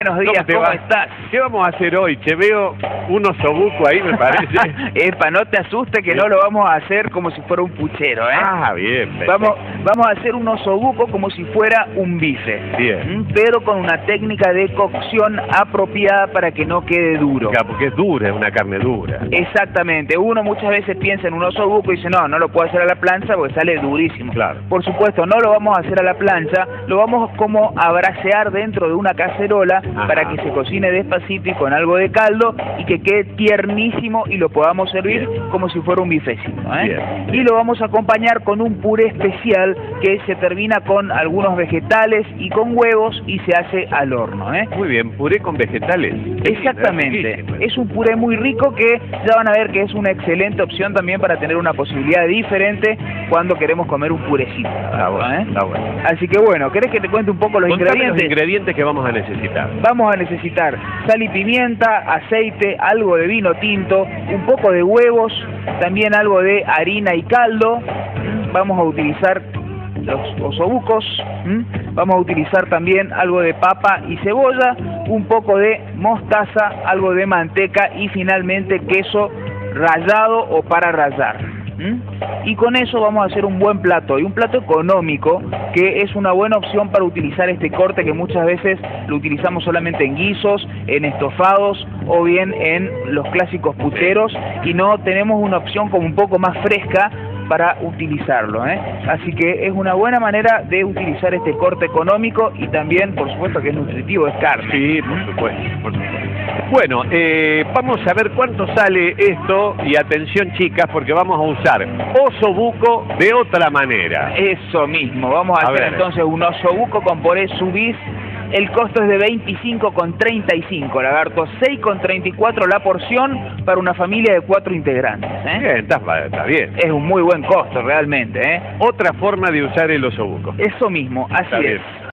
Buenos días, ¿cómo estás? ¿Qué vamos a hacer hoy? Te veo un osobuco ahí, me parece. Epa, no te asustes que no lo vamos a hacer como si fuera un puchero, ¿eh? Ah, bien. Vamos a hacer un osobuco como si fuera un bife. Bien. Pero con una técnica de cocción apropiada para que no quede duro. Claro, porque es dura, es una carne dura. Exactamente. Uno muchas veces piensa en un osobuco y dice, no lo puedo hacer a la plancha porque sale durísimo. Claro. Por supuesto, no lo vamos a hacer a la plancha, lo vamos como a brasear dentro de una cacerola. Ajá. Para que se cocine despacito y con algo de caldo y que quede tiernísimo y lo podamos servir como si fuera un bifecito, ¿eh? Bien. Y lo vamos a acompañar con un puré especial que se termina con algunos vegetales y con huevos y se hace al horno, ¿eh? Muy bien, puré con vegetales. Exactamente, es un puré muy rico que ya van a ver que es una excelente opción también para tener una posibilidad diferente cuando queremos comer un purecito. Está bueno, ¿eh? está bueno. Así que bueno, ¿querés que te cuente un poco los ingredientes? Los ingredientes que vamos a necesitar. Vamos a necesitar sal y pimienta, aceite, algo de vino tinto, un poco de huevos, también algo de harina y caldo. Vamos a utilizar los osobucos, vamos a utilizar también algo de papa y cebolla, un poco de mostaza, algo de manteca y finalmente queso rallado o para rallar. Y con eso vamos a hacer un buen plato, y un plato económico que es una buena opción para utilizar este corte que muchas veces lo utilizamos solamente en guisos, en estofados o bien en los clásicos puteros y no tenemos una opción como un poco más fresca para utilizarlo, ¿eh? Así que es una buena manera de utilizar este corte económico y también, por supuesto, que es nutritivo, es carne. Sí, por supuesto, por supuesto. Bueno, vamos a ver cuánto sale esto y atención chicas porque vamos a usar osobuco de otra manera. Eso mismo, vamos a hacer entonces un osobuco con puré subís. El costo es de 25,35, lagarto, 6,34 la porción para una familia de 4 integrantes, ¿eh? Bien, está bien. Es un muy buen costo realmente, ¿eh? Otra forma de usar el osobuco. Eso mismo, así Está es. bien.